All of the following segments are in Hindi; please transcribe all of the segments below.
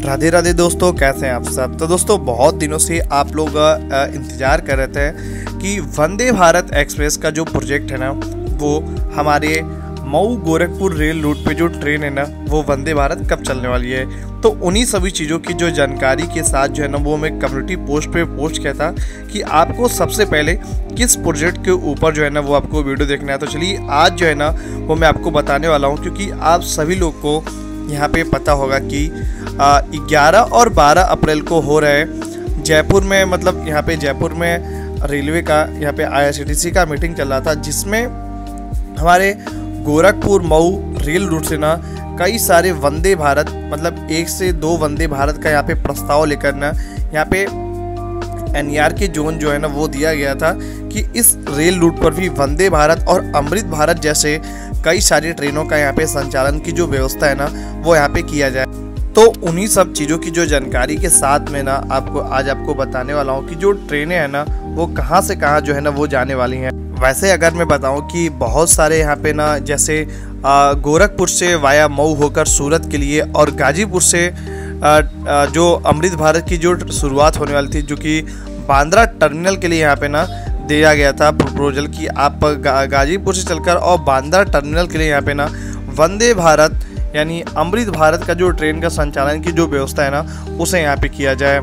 राधे राधे दोस्तों, कैसे हैं आप सब। तो दोस्तों बहुत दिनों से आप लोग इंतज़ार कर रहे थे कि वंदे भारत एक्सप्रेस का जो प्रोजेक्ट है ना, वो हमारे मऊ गोरखपुर रेल रूट पे जो ट्रेन है ना, वो वंदे भारत कब चलने वाली है। तो उन्हीं सभी चीज़ों की जो जानकारी के साथ जो है ना, वो मैं कम्युनिटी पोस्ट पे पोस्ट किया था कि आपको सबसे पहले किस प्रोजेक्ट के ऊपर जो है ना, वो आपको वीडियो देखना है। तो चलिए आज जो है ना, वो मैं आपको बताने वाला हूँ, क्योंकि आप सभी लोग को यहाँ पे पता होगा कि 11 और 12 अप्रैल को हो रहे जयपुर में, मतलब यहाँ पे जयपुर में रेलवे का यहाँ पे IRCTC का मीटिंग चल रहा था, जिसमें हमारे गोरखपुर मऊ रेल रूट से ना कई सारे वंदे भारत, मतलब 1 से 2 वंदे भारत का यहाँ पे प्रस्ताव लेकर ना यहाँ पे NER के जोन जो है ना, वो दिया गया था कि इस रेल रूट पर भी वंदे भारत और अमृत भारत जैसे कई सारी ट्रेनों का यहाँ पे संचालन की जो व्यवस्था है ना, वो यहाँ पे किया जाए। तो उन्हीं सब चीज़ों की जो जानकारी के साथ में ना आज आपको बताने वाला हूँ कि जो ट्रेनें हैं ना, वो कहाँ से कहाँ जो है ना, वो जाने वाली हैं। वैसे अगर मैं बताऊँ कि बहुत सारे यहाँ पे ना, जैसे गोरखपुर से वाया मऊ होकर सूरत के लिए, और गाजीपुर से जो अमृत भारत की जो शुरुआत होने वाली थी, जो कि बांद्रा टर्मिनल के लिए यहाँ पे ना दिया गया था प्रपोजल कि आप गाजीपुर से चलकर और बांद्रा टर्मिनल के लिए यहाँ पे ना वंदे भारत यानी अमृत भारत का जो ट्रेन का संचालन की जो व्यवस्था है ना, उसे यहाँ पे किया जाए।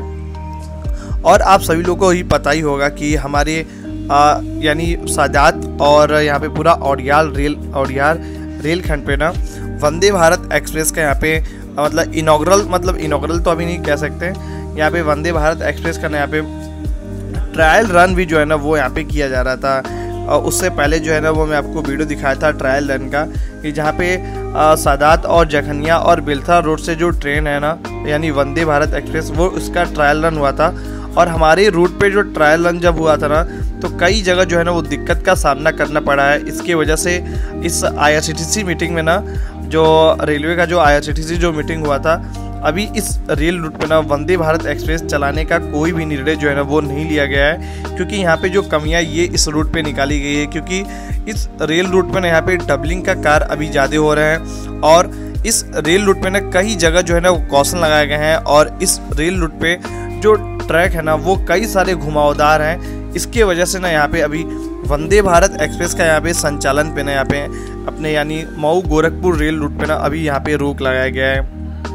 और आप सभी लोगों को ही पता ही होगा कि हमारे यानी सादात और यहाँ पे पूरा ओडियार रेल खंड पे ना वंदे भारत एक्सप्रेस का यहाँ पे मतलब इनॉग्रल तो अभी नहीं कह सकते, यहाँ पे वंदे भारत एक्सप्रेस का ना यहाँ पे ट्रायल रन भी जो है ना, वो यहाँ पे किया जा रहा था। और उससे पहले जो है ना, वो मैं आपको वीडियो दिखाया था ट्रायल रन का, कि जहाँ पे सादात और जखनिया और बिलथा रोड से जो ट्रेन है ना, यानी वंदे भारत एक्सप्रेस, वो उसका ट्रायल रन हुआ था। और हमारे रूट पे जो ट्रायल रन जब हुआ था ना, तो कई जगह जो है ना, वो दिक्कत का सामना करना पड़ा है। इसकी वजह से इस IRCTC मीटिंग में ना, जो रेलवे का जो IRCTC जो मीटिंग हुआ था, अभी इस रेल रूट पे ना वंदे भारत एक्सप्रेस चलाने का कोई भी निर्णय जो है ना, वो नहीं लिया गया है। क्योंकि यहाँ पे जो कमियाँ ये इस रूट पे निकाली गई है, क्योंकि इस रेल रूट पे ना यहाँ पे डबलिंग का कार्य अभी ज़्यादा हो रहे हैं, और इस रेल रूट पे ना कई जगह जो है ना, वो कौशन लगाए गए हैं। और इस रेल रूट पे जो ट्रैक है ना, वो कई सारे घुमावदार हैं। इसके वजह से ना यहाँ पे अभी वंदे भारत एक्सप्रेस का यहाँ पे संचालन पे ना यहाँ पे अपने यानी मऊ गोरखपुर रेल रूट पे ना अभी यहाँ पे रोक लगाया गया है।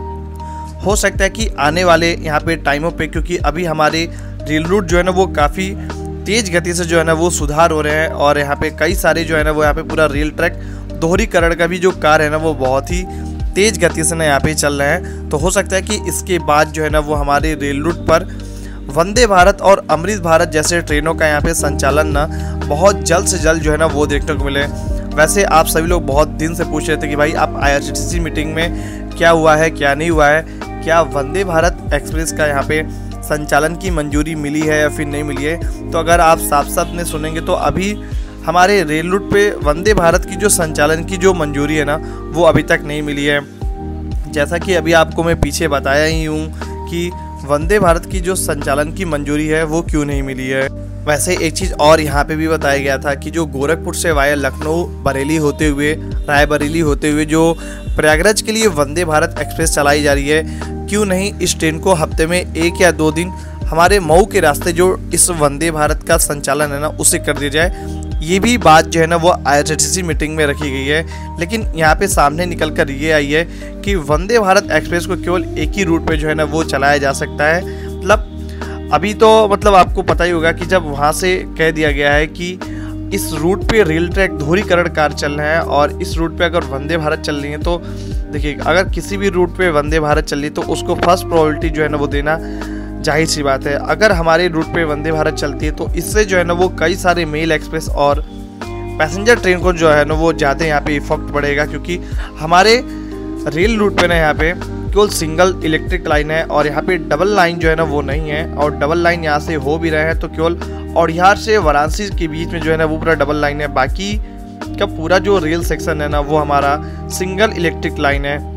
हो सकता है कि आने वाले यहाँ पे टाइमों पे, क्योंकि अभी हमारे रेल रूट जो है ना, वो काफ़ी तेज़ गति से जो है ना, वो सुधार हो रहे हैं। और यहाँ पे कई सारे जो है ना, वो यहाँ पे पूरा रेल ट्रैक दोहरीकरण का भी जो कार्य है ना, वो बहुत ही तेज़ गति से ना यहाँ पे चल रहे हैं। तो हो सकता है कि इसके बाद जो है ना, वो हमारे रेल रूट पर वंदे भारत और अमृत भारत जैसे ट्रेनों का यहाँ पे संचालन ना बहुत जल्द से जल्द जो है ना, वो देखने को मिले। वैसे आप सभी लोग बहुत दिन से पूछ रहे थे कि भाई आप IRCTC मीटिंग में क्या हुआ है, क्या नहीं हुआ है, क्या वंदे भारत एक्सप्रेस का यहाँ पे संचालन की मंजूरी मिली है या फिर नहीं मिली है। तो अगर आप साफ में सुनेंगे, तो अभी हमारे रेल रूट पे वंदे भारत की जो संचालन की जो मंजूरी है ना, वो अभी तक नहीं मिली है। जैसा कि अभी आपको मैं पीछे बताया ही हूँ कि वंदे भारत की जो संचालन की मंजूरी है, वो क्यों नहीं मिली है। वैसे एक चीज़ और यहाँ पे भी बताया गया था कि जो गोरखपुर से वाया लखनऊ बरेली होते हुए, रायबरेली होते हुए जो प्रयागराज के लिए वंदे भारत एक्सप्रेस चलाई जा रही है, क्यों नहीं इस ट्रेन को हफ्ते में 1 या 2 दिन हमारे मऊ के रास्ते जो इस वंदे भारत का संचालन है ना, उसे कर दिया जाए। ये भी बात जो है ना, वो IRCTC मीटिंग में रखी गई है। लेकिन यहाँ पे सामने निकल कर ये आई है कि वंदे भारत एक्सप्रेस को केवल एक ही रूट पे जो है ना, वो चलाया जा सकता है। मतलब अभी तो मतलब आपको पता ही होगा कि जब वहाँ से कह दिया गया है कि इस रूट पे रेल ट्रैक दोहरीकरण कार्य चल रहे हैं, और इस रूट पे अगर वंदे भारत चल रही है, तो देखिए अगर किसी भी रूट पे वंदे भारत चल रही है, तो उसको फर्स्ट प्रायोरिटी जो है ना, वो देना जाहिर सी बात है। अगर हमारे रूट पे वंदे भारत चलती है, तो इससे जो है ना, वो कई सारे मेल एक्सप्रेस और पैसेंजर ट्रेन को जो है ना, वो ज़्यादा यहाँ पे इफेक्ट पड़ेगा। क्योंकि हमारे रेल रूट पे ना यहाँ पे केवल सिंगल इलेक्ट्रिक लाइन है, और यहाँ पे डबल लाइन जो है ना, वो नहीं है। और डबल लाइन यहाँ से हो भी रहे हैं, तो केवल ओडियार से वाराणसी के बीच में जो है ना, वो पूरा डबल लाइन है। बाकी का पूरा जो रेल सेक्शन है ना, वो हमारा सिंगल इलेक्ट्रिक लाइन है।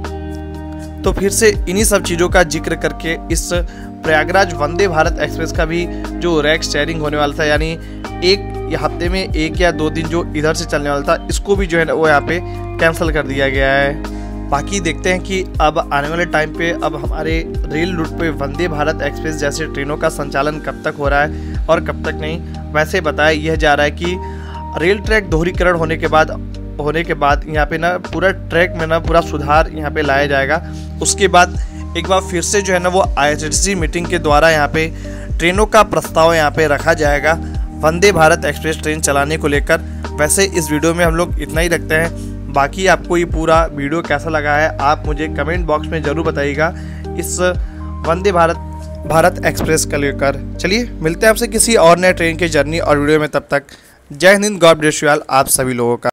तो फिर से इन्हीं सब चीज़ों का जिक्र करके इस प्रयागराज वंदे भारत एक्सप्रेस का भी जो रैक शेयरिंग होने वाला था, यानी एक हफ्ते में 1 या 2 दिन जो इधर से चलने वाला था, इसको भी जो है ना, वो यहाँ पे कैंसिल कर दिया गया है। बाकी देखते हैं कि अब आने वाले टाइम पे अब हमारे रेल रूट पे वंदे भारत एक्सप्रेस जैसे ट्रेनों का संचालन कब तक हो रहा है और कब तक नहीं। वैसे बताया यह जा रहा है कि रेल ट्रैक दोहरीकरण होने के बाद यहाँ पे ना पूरा ट्रैक में ना पूरा सुधार यहाँ पे लाया जाएगा। उसके बाद एक बार फिर से जो है ना वो IRCTC मीटिंग के द्वारा यहाँ पे ट्रेनों का प्रस्ताव यहाँ पे रखा जाएगा वंदे भारत एक्सप्रेस ट्रेन चलाने को लेकर। वैसे इस वीडियो में हम लोग इतना ही रखते हैं। बाकी आपको ये पूरा वीडियो कैसा लगा है आप मुझे कमेंट बॉक्स में ज़रूर बताइएगा इस वंदे भारत एक्सप्रेस का लेकर। चलिए मिलते हैं आपसे किसी और नए ट्रेन के जर्नी और वीडियो में, तब तक जय हिंद, गॉड ब्लेस यू ऑल आप सभी लोगों का।